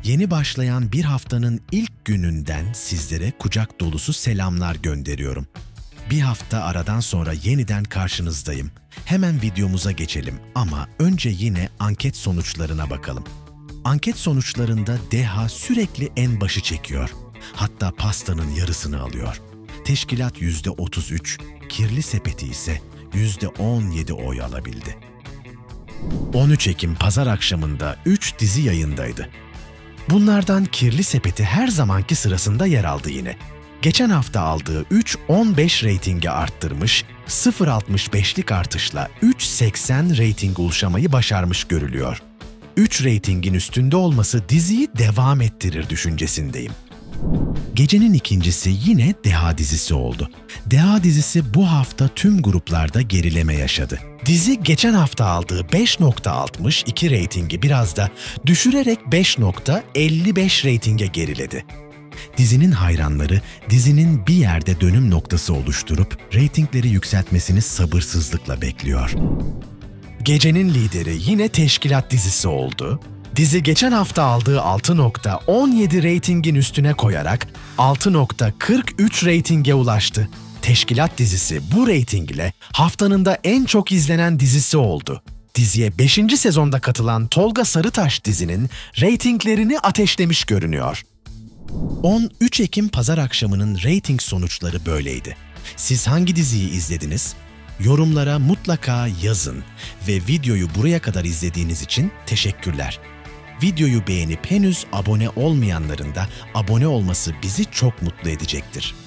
Yeni başlayan bir haftanın ilk gününden sizlere kucak dolusu selamlar gönderiyorum. Bir hafta aradan sonra yeniden karşınızdayım. Hemen videomuza geçelim ama önce yine anket sonuçlarına bakalım. Anket sonuçlarında Deha sürekli en başı çekiyor. Hatta pastanın yarısını alıyor. Teşkilat %33, Kirli Sepeti ise %17 oy alabildi. 13 Ekim pazar akşamında 3 dizi yayındaydı. Bunlardan Kirli Sepeti her zamanki sırasında yer aldı yine. Geçen hafta aldığı 3.15 reytingi arttırmış, 0.65'lik artışla 3.80 reyting ulaşamayı başarmış görülüyor. 3 reytingin üstünde olması diziyi devam ettirir düşüncesindeyim. Gecenin ikincisi yine Deha dizisi oldu. Deha dizisi bu hafta tüm gruplarda gerileme yaşadı. Dizi geçen hafta aldığı 5.62 reytingi biraz da düşürerek 5.55 reytinge geriledi. Dizinin hayranları dizinin bir yerde dönüm noktası oluşturup reytingleri yükseltmesini sabırsızlıkla bekliyor. Gecenin lideri yine Teşkilat dizisi oldu. Dizi geçen hafta aldığı 6.17 reytingin üstüne koyarak 6.43 reytinge ulaştı. Teşkilat dizisi bu reyting ile haftanın da en çok izlenen dizisi oldu. Diziye 5. sezonda katılan Tolga Sarıtaş dizinin reytinglerini ateşlemiş görünüyor. 13 Ekim pazar akşamının reyting sonuçları böyleydi. Siz hangi diziyi izlediniz? Yorumlara mutlaka yazın ve videoyu buraya kadar izlediğiniz için teşekkürler. Videoyu beğenip henüz abone olmayanların da abone olması bizi çok mutlu edecektir.